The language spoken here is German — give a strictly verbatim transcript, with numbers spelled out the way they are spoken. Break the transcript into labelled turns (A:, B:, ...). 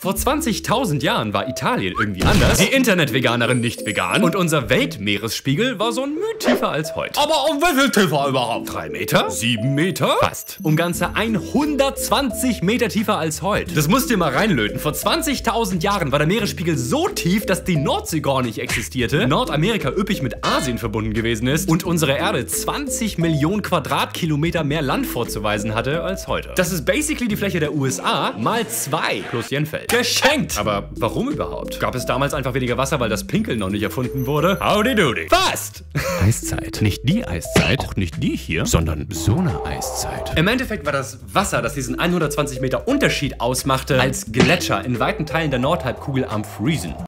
A: Vor zwanzigtausend Jahren war Italien irgendwie anders, die Internet-Veganerin nicht vegan und unser Weltmeeresspiegel war so ein Mühe tiefer als heute.
B: Aber um wie viel tiefer überhaupt?
A: Drei Meter? Sieben Meter? Fast. Um ganze hundertzwanzig Meter tiefer als heute. Das musst du dir mal reinlöten. Vor zwanzigtausend Jahren war der Meeresspiegel so tief, dass die Nordsee gar nicht existierte, Nordamerika üppig mit Asien verbunden gewesen ist und unsere Erde zwanzig Millionen Quadratkilometer mehr Land vorzuweisen hatte als heute. Das ist basically die Fläche der U S A mal zwei plus Jenfeld. Geschenkt! Aber warum überhaupt? Gab es damals einfach weniger Wasser, weil das Pinkeln noch nicht erfunden wurde? Howdy doody. Fast! Eiszeit. Nicht die Eiszeit, auch nicht die hier, sondern so eine Eiszeit. Im Endeffekt war das Wasser, das diesen hundertzwanzig Meter Unterschied ausmachte, als Gletscher in weiten Teilen der Nordhalbkugel am Friesen.